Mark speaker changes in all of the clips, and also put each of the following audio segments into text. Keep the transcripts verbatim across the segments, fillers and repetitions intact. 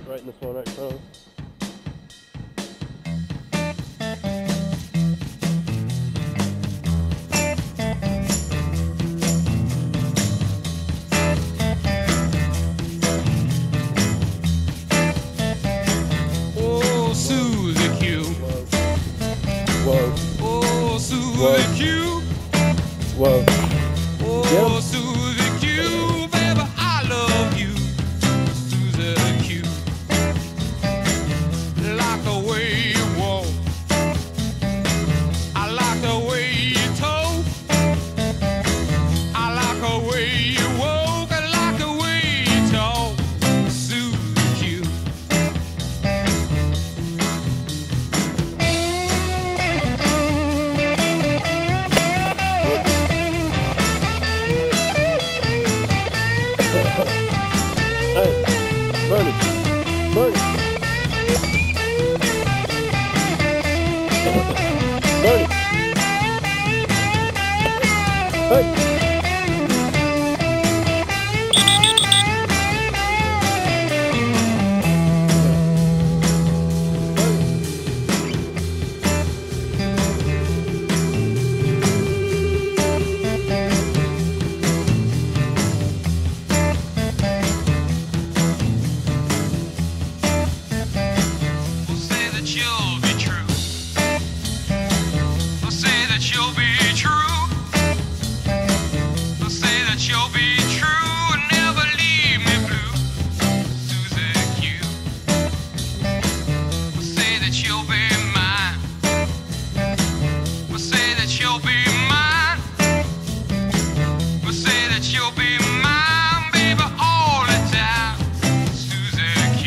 Speaker 1: right in this one right in front of us.
Speaker 2: Oh, Suzie Q.
Speaker 1: Whoa.
Speaker 2: Oh, Suzie
Speaker 1: Whoa.
Speaker 2: Q.
Speaker 1: Whoa.
Speaker 2: Oh,
Speaker 1: Yep.
Speaker 2: Suzie Q, baby, I love you. Suzie Q. Like the way you walk. I like the way you talk. I like the way you walk. I like the way you talk. Suzie Q.
Speaker 1: Hey, Bernie. Bernie. Bernie. Hey.
Speaker 2: We'll say that you'll be true. We'll say that you'll be true. We'll say that you'll be true and never leave me blue. Suzie Q. We'll say that you'll be mine. We'll say that you'll be mine. We'll say that you'll be mine, baby, all the time. Suzie Q.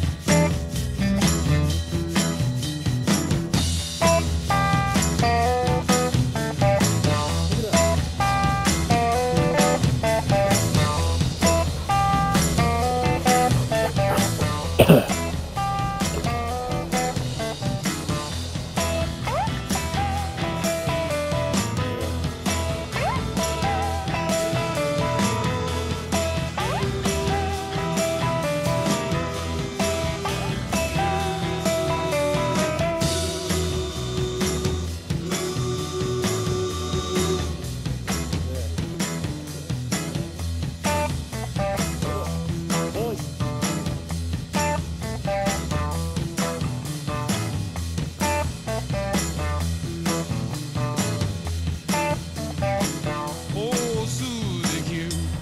Speaker 2: Oh, Suzie Q.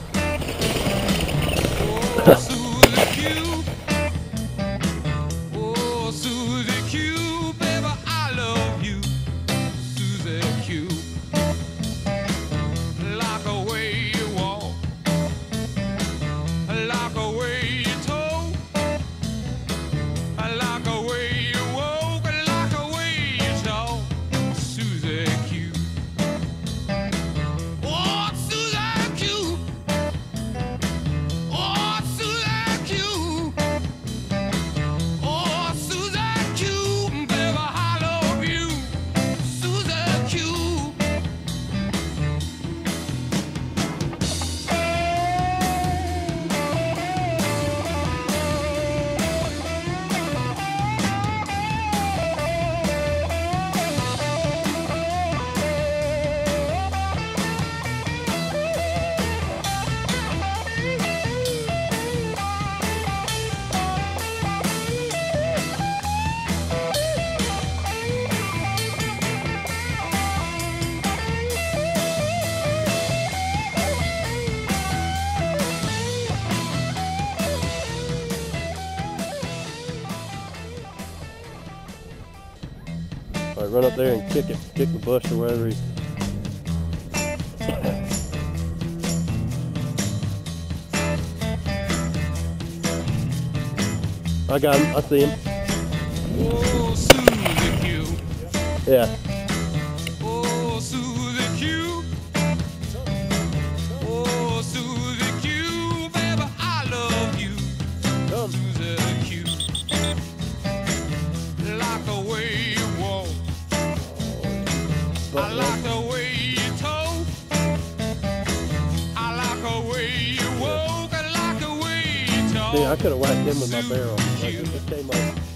Speaker 2: Oh, Suzie Q. Oh, Suzie Q, baby, I love you. Suzie Q. Like the way you walk. Like the way you talk. Like the way you walk. Like the way you talk. Suzie Q. Oh, Suzie Q. Oh, Suzie Q. Oh, Suzie Q. Baby, I love you. Suzie Q.
Speaker 1: All right, run up there and kick it. Kick the bush or whatever he's. I got him. I see him.
Speaker 2: Oh, Suzie Q.
Speaker 1: Yeah.
Speaker 2: Oh, Suzie Q. Oh, Suzie Q, baby, I love you.
Speaker 1: Come.
Speaker 2: Suzie Q. Like the way you walk. I like the way you talk. I like the way you walk. I like the way you talk.
Speaker 1: See, I could have whacked him with my barrel. Like, it came up.